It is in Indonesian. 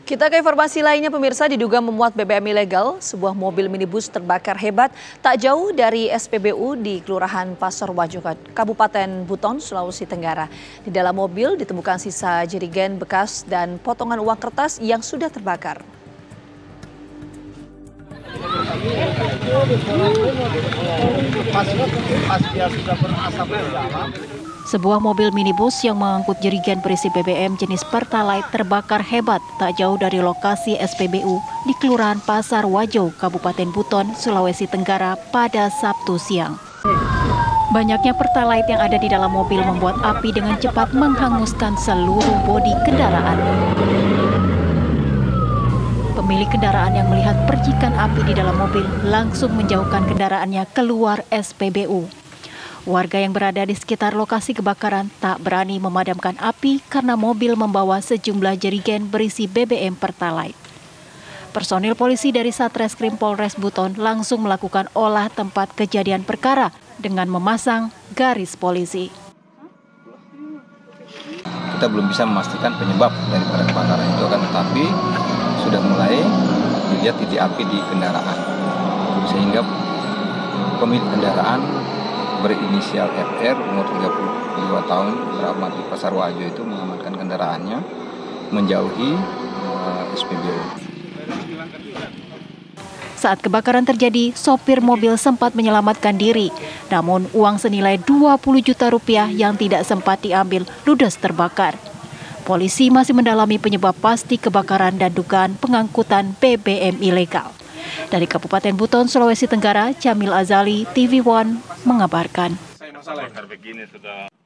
Kita ke informasi lainnya, pemirsa. Diduga memuat BBM ilegal, sebuah mobil minibus terbakar hebat tak jauh dari SPBU di Kelurahan Pasar Wajo, Kabupaten Buton, Sulawesi Tenggara. Di dalam mobil ditemukan sisa jerigen bekas dan potongan uang kertas yang sudah terbakar. Sebuah mobil minibus yang mengangkut jerigen berisi BBM jenis Pertalite terbakar hebat tak jauh dari lokasi SPBU di Kelurahan Pasar Wajo, Kabupaten Buton, Sulawesi Tenggara pada Sabtu siang. Banyaknya Pertalite yang ada di dalam mobil membuat api dengan cepat menghanguskan seluruh bodi kendaraan. Pemilik kendaraan yang melihat percikan api di dalam mobil langsung menjauhkan kendaraannya keluar SPBU. Warga yang berada di sekitar lokasi kebakaran tak berani memadamkan api karena mobil membawa sejumlah jerigen berisi BBM Pertalite. Personil polisi dari Satreskrim Polres Buton langsung melakukan olah tempat kejadian perkara dengan memasang garis polisi. Kita belum bisa memastikan penyebab daripada kebakaran itu, tetapi sudah mulai dilihat titik api di kendaraan, sehingga pemilik kendaraan berinisial FR umur 32 tahun beralamat di Pasar Wajo itu mengamankan kendaraannya menjauhi SPBU. Saat kebakaran terjadi, sopir mobil sempat menyelamatkan diri. Namun uang senilai 20 juta rupiah yang tidak sempat diambil ludes terbakar. Polisi masih mendalami penyebab pasti kebakaran dan dugaan pengangkutan BBM ilegal. Dari Kabupaten Buton, Sulawesi Tenggara, Jamil Azali, TV One mengabarkan.